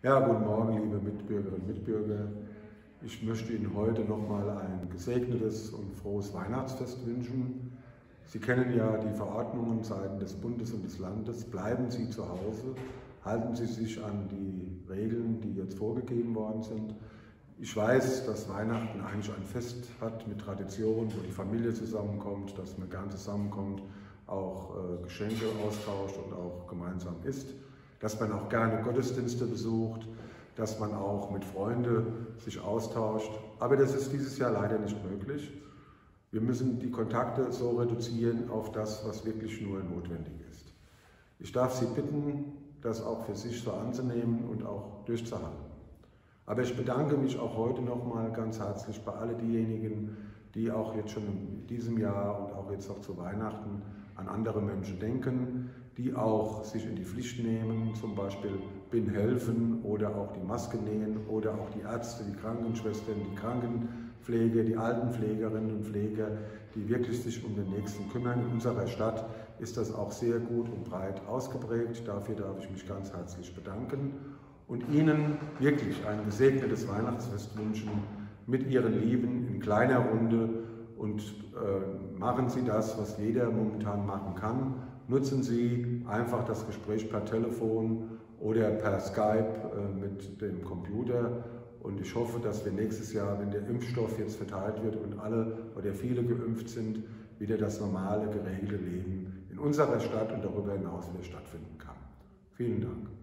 Ja, guten Morgen, liebe Mitbürgerinnen und Mitbürger. Ich möchte Ihnen heute nochmal ein gesegnetes und frohes Weihnachtsfest wünschen. Sie kennen ja die Verordnungen seitens des Bundes und des Landes. Bleiben Sie zu Hause, halten Sie sich an die Regeln, die jetzt vorgegeben worden sind. Ich weiß, dass Weihnachten eigentlich ein Fest hat mit Tradition, wo die Familie zusammenkommt, dass man gern zusammenkommt, auch Geschenke austauscht und auch gemeinsam isst, dass man auch gerne Gottesdienste besucht, dass man auch mit Freunden sich austauscht. Aber das ist dieses Jahr leider nicht möglich. Wir müssen die Kontakte so reduzieren auf das, was wirklich nur notwendig ist. Ich darf Sie bitten, das auch für sich so anzunehmen und auch durchzuhalten. Aber ich bedanke mich auch heute nochmal ganz herzlich bei all diejenigen, die auch jetzt schon in diesem Jahr und auch jetzt noch zu Weihnachten an andere Menschen denken, die auch sich in die Pflicht nehmen, zum Beispiel Bin helfen oder auch die Maske nähen oder auch die Ärzte, die Krankenschwestern, die Krankenpfleger, die Altenpflegerinnen und Pfleger, die wirklich sich um den Nächsten kümmern. In unserer Stadt ist das auch sehr gut und breit ausgeprägt. Dafür darf ich mich ganz herzlich bedanken und Ihnen wirklich ein gesegnetes Weihnachtsfest wünschen mit Ihren Lieben in kleiner Runde und machen Sie das, was jeder momentan machen kann. Nutzen Sie einfach das Gespräch per Telefon oder per Skype mit dem Computer und ich hoffe, dass wir nächstes Jahr, wenn der Impfstoff jetzt verteilt wird und alle oder viele geimpft sind, wieder das normale, geregelte Leben in unserer Stadt und darüber hinaus wieder stattfinden kann. Vielen Dank.